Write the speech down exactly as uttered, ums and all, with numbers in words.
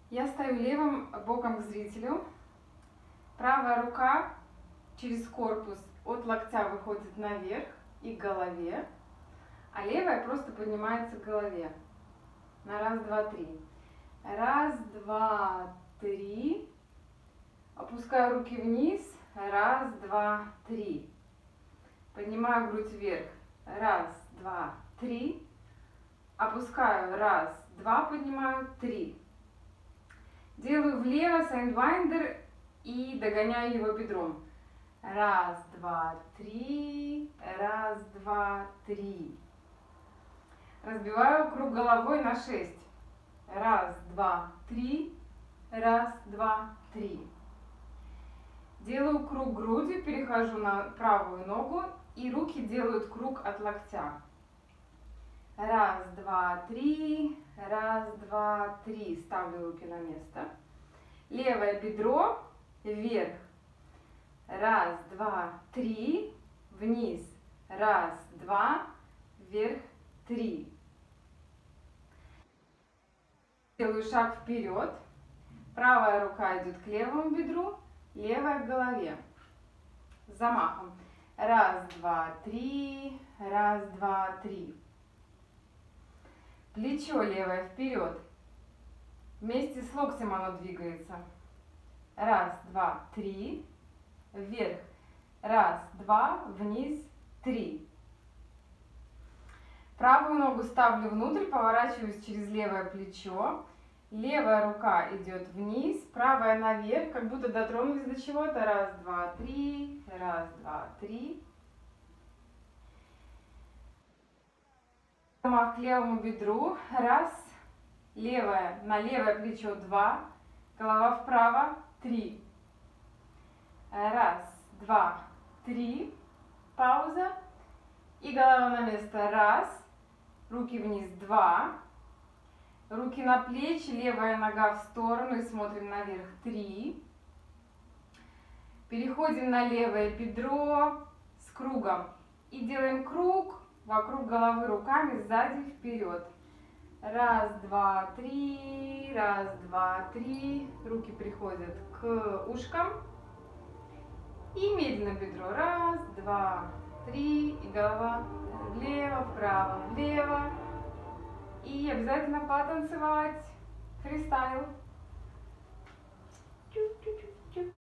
Я стою левым боком к зрителю. Правая рука через корпус от локтя выходит наверх и к голове, а левая просто поднимается к голове. На раз, два, три. Раз, два, три. Опускаю руки вниз. Раз, два, три. Поднимаю грудь вверх. Раз, два, три. Опускаю. Раз, два, поднимаю. Три. Делаю влево сайдвайндер и догоняю его бедром. Раз, два, три. Раз, два, три. Разбиваю круг головой на шесть. Раз, два, три. Раз, два, три. Делаю круг грудью, перехожу на правую ногу и руки делают круг от локтя. Раз, два, три. Раз, два, три. Ставлю руки на место. Левое бедро вверх. Раз, два, три. Вниз. Раз, два. Вверх. Три. Делаю шаг вперед. Правая рука идет к левому бедру, левая к голове. С замахом. Раз, два, три. Раз, два, три. Плечо левое вперед. Вместе с локтем оно двигается. Раз, два, три. Вверх. Раз, два. Вниз. Три. Правую ногу ставлю внутрь, поворачиваюсь через левое плечо. Левая рука идет вниз, правая наверх, как будто дотронулись до чего-то. Раз, два, три. Раз, два, три. Замах к левому бедру. Раз. Левая на левое плечо. Два. Голова вправо. Три. Раз, два, три. Пауза. И голова на место. Раз. Руки вниз. Два. Руки на плечи. Левая нога в сторону и смотрим наверх. Три. Переходим на левое бедро с кругом. И делаем круг вокруг головы руками сзади вперед. Раз, два, три. Раз, два, три. Руки приходят к ушкам. И медленно бедро. Раз, два, три. И голова влево, вправо, влево. И обязательно потанцевать. Фристайл.